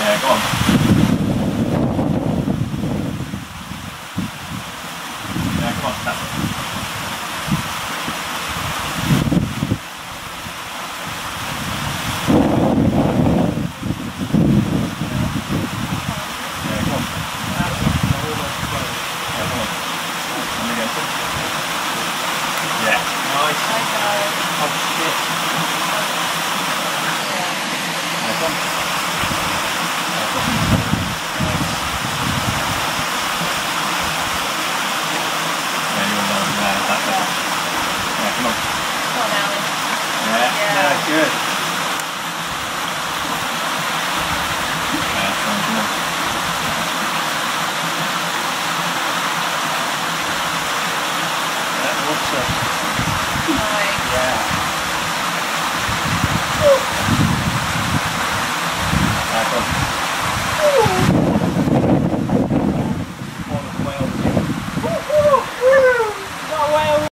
Yeah, go on. Yeah, come on, that's it. Yeah, come on. Yeah, come on. And again. Yeah. Nice. Oh shit. Yeah, come on.